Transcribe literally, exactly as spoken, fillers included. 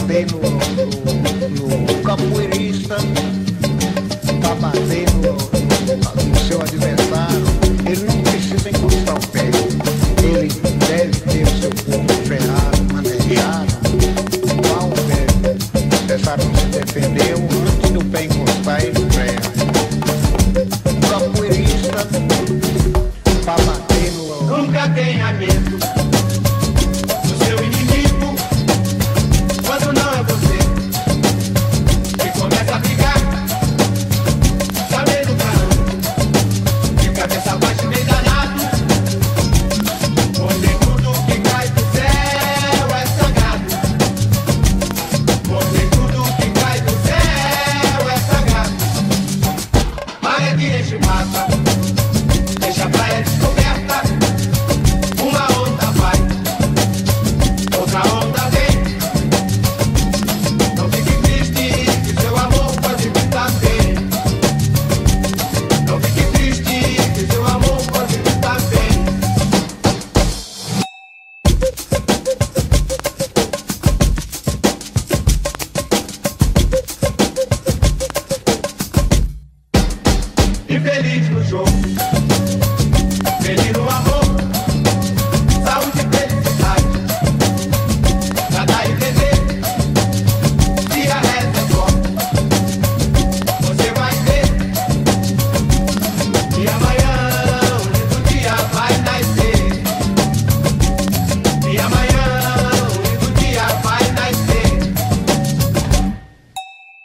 bater no, no, no capoeirista, para bater no, no seu adversário, ele não precisa encostar o pé. Ele deve ter o seu corpo ferrado, manejado, igual deve. César não se defendeu, antes do pé encostar, ele ferra. O capoeirista, para bater no... Nunca tenha medo do seu inimigo, quando não é você que começa a brigar. Tá meio caramba, de cabeça baixa meio danado, porque tudo que cai do céu é sagrado. Porque tudo que cai do céu é sagrado. Maré que enche mata, deixa a praia descoberta. Uma onda vai, outra onda vem. Não fique triste, que seu amor pode vir também. Não fique triste, que seu amor pode vir também. Infeliz no jogo.